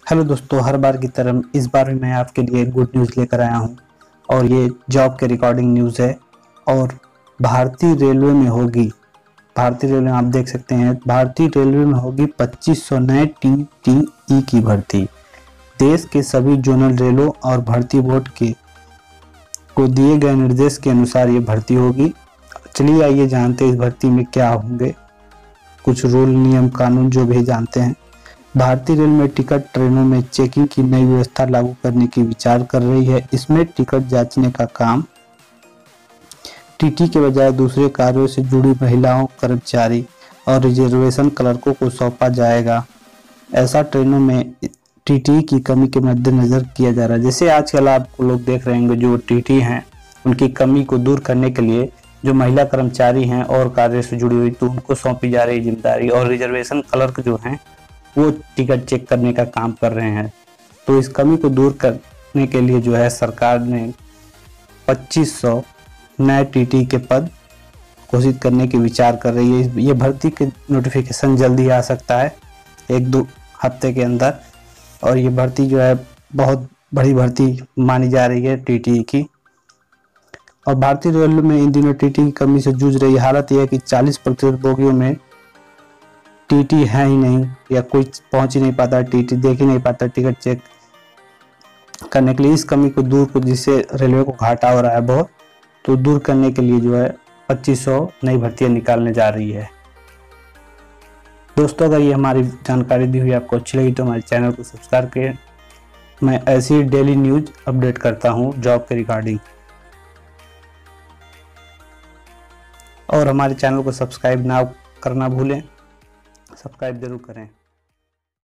Hello दोस्तों, हर बार की तरह इस बार भी मैं आपके लिए गुड न्यूज़ लेकर आया हूं और ये जॉब के रिकॉर्डिंग न्यूज़ है। और भारतीय रेलवे में होगी, भारतीय रेलवे में आप देख सकते हैं, भारतीय रेलवे में होगी 2500 नए टीटीई की भर्ती। देश के सभी जोनल रेलों और भर्ती बोर्ड के को दिए गए निर्देश के अनुसार ये भर्ती होगी। चलिए आइए जानते हैं इस भर्ती में क्या होंगे, कुछ रूल नियम कानून जो भी जानते हैं। भारतीय रेल में टिकट ट्रेनों में चेकिंग की नई व्यवस्था लागू करने की विचार कर रही है। इसमें टिकट जांचने का काम टीटी के बजाय दूसरे कार्यों से जुड़ी महिलाओं, कर्मचारी और रिजर्वेशन क्लर्कों को सौंपा जाएगा। ऐसा ट्रेनों में टीटी की कमी के मद्देनजर किया जा रहा है। जैसे आजकल आप लोग देख रहे होंगे, जो टीटी हैं उनकी कमी को दूर करने के लिए जो महिला कर्मचारी हैं और कार्य से जुड़ी हुई, तो उनको सौंपी जा रही जिम्मेदारी, और रिजर्वेशन क्लर्क जो हैं वो टिकट चेक करने का काम कर रहे हैं। तो इस कमी को दूर करने के लिए जो है सरकार ने 2500 नए टीटी के पद घोषित करने की विचार कर रही है। ये भर्ती के नोटिफिकेशन जल्दी आ सकता है, 1-2 हफ्ते के अंदर। और ये भर्ती जो है बहुत बड़ी भर्ती मानी जा रही है टीटी की। और भारतीय रेलवे में इन दिनों टीटी की कमी से जूझ रही हालत यह है कि 40% बोगियों में टीटी है ही नहीं, या कोई पहुंच ही नहीं पाता, टीटी देख ही नहीं पाता टिकट चेक करने के लिए। इस कमी को दूर को, जिससे रेलवे को घाटा हो रहा है बहुत, तो दूर करने के लिए जो है 2500 नई भर्तियां निकालने जा रही है। दोस्तों, अगर ये हमारी जानकारी दी हुई आपको अच्छी लगी तो हमारे चैनल को सब्सक्राइब करें। मैं ऐसी डेली न्यूज अपडेट करता हूँ जॉब के रिगार्डिंग। और हमारे चैनल को सब्सक्राइब ना करना भूलें, सब्सक्राइब जरूर करें।